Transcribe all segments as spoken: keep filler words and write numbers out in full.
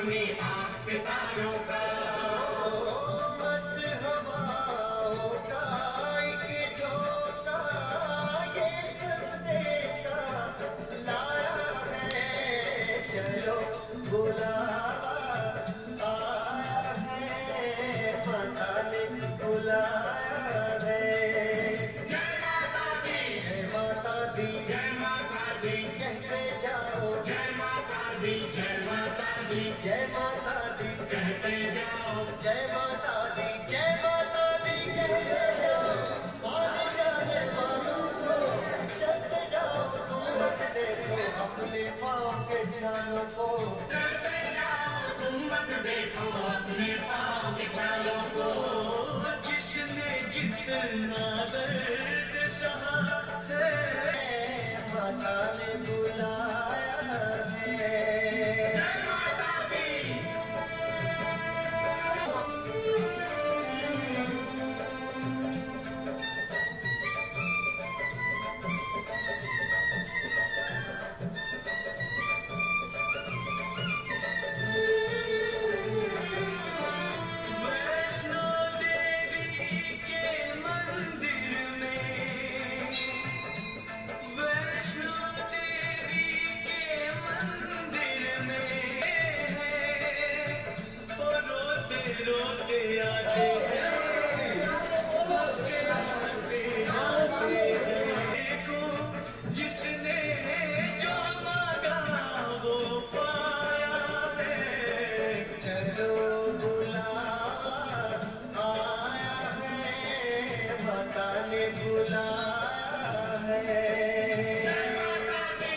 अपनी आँख पे तारों का, मस्त हवाओं का एक झोंका ये संदेशा लाया है। चलो बुलावा आया है, माता ने बुलाया है। जय माता दी, जय माता दी, जय माता दी, कहते जाओ जय माता दी, जय माता दी, जय माता दी, कहते जाओ जय माता दी, जय माता दी कहते जाओ। आने जाने वालों को चलते जाओ, तुम मत देखो अपने पाँव के निशानों को। चलते जाओ, तुम मत देखो अपने पाँव के छालों को। जिसने जितना दर्द सहा है, माता ने बुलाया है। जय माता दी, वैष्णो देवी के मंदिर में, वैष्णो देवी के मंदिर में है, वो रोते रोते आते हैं, हंसते हंसते आते हैं। देखो जिसने जो मांगा वो पाया है। चलो बुलावा आया है, माता ने बुलाया है। जय माता दी,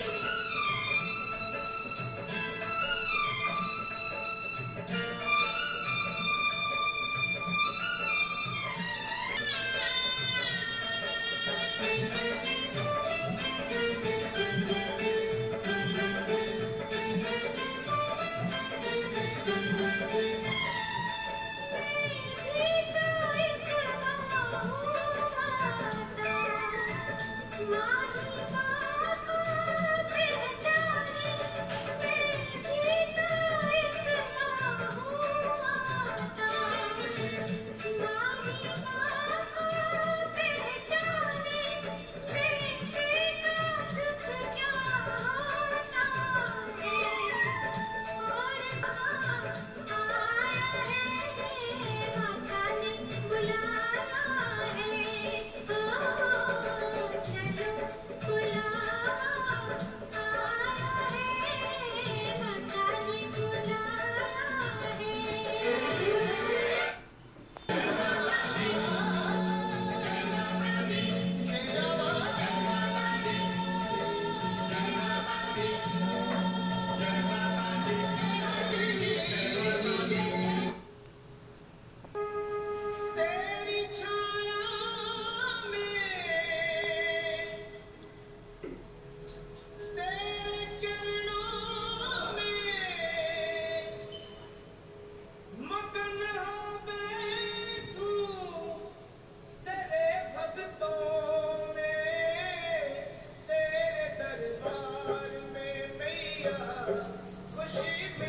तेरी छाया में, तेरे चरणों में मगन हो बैठूं, तेरे भक्तों में, तेरे दरबार में मैया खुशी